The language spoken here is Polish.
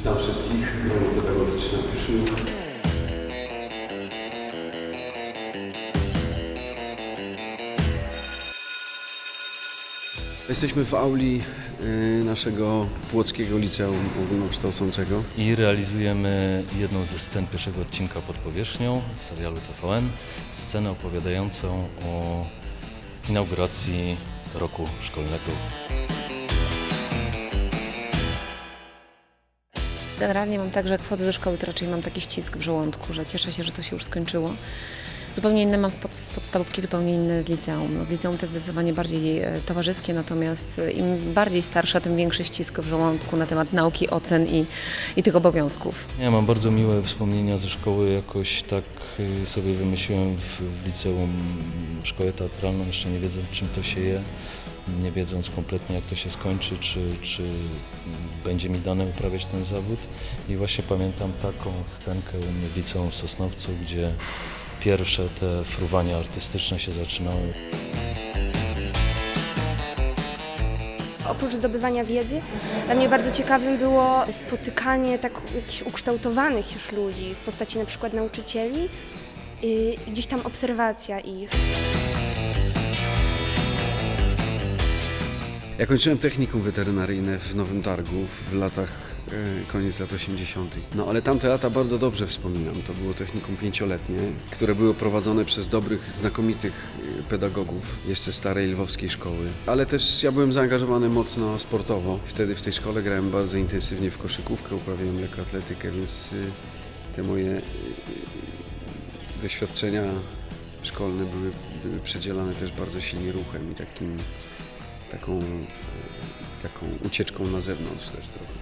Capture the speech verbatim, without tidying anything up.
Witam wszystkich, grono pedagogiczne uczniów. Jesteśmy w auli naszego Płockiego Liceum Ogólnokształcącego. I realizujemy jedną ze scen pierwszego odcinka Pod powierzchnią serialu T V N. Scenę opowiadającą o inauguracji roku szkolnego. Generalnie mam tak, że jak wchodzę do szkoły, to raczej mam taki ścisk w żołądku, że cieszę się, że to się już skończyło. Zupełnie inne mam z podstawówki, zupełnie inne z liceum. No, z liceum to jest zdecydowanie bardziej towarzyskie, natomiast im bardziej starsza, tym większy ścisk w żołądku na temat nauki, ocen i, i tych obowiązków. Ja mam bardzo miłe wspomnienia ze szkoły, jakoś tak sobie wymyśliłem w liceum szkołę teatralną, jeszcze nie wiedząc, czym to się je, nie wiedząc kompletnie, jak to się skończy, czy, czy będzie mi dane uprawiać ten zawód. I właśnie pamiętam taką scenkę u mnie w liceum w Sosnowcu, gdzie pierwsze te fruwania artystyczne się zaczynały. Oprócz zdobywania wiedzy, dla mnie bardzo ciekawym było spotykanie tak jakichś ukształtowanych już ludzi w postaci na przykład nauczycieli i gdzieś tam obserwacja ich. Ja kończyłem technikum weterynaryjne w Nowym Targu w latach, e, koniec lat osiemdziesiątych. No ale tamte lata bardzo dobrze wspominam. To było technikum pięcioletnie, które było prowadzone przez dobrych, znakomitych pedagogów jeszcze starej lwowskiej szkoły. Ale też ja byłem zaangażowany mocno sportowo. Wtedy w tej szkole grałem bardzo intensywnie w koszykówkę, uprawiałem lekkoatletykę, więc te moje doświadczenia szkolne były, były przedzielane też bardzo silnie ruchem i takim taką, taką ucieczką na zewnątrz też trochę.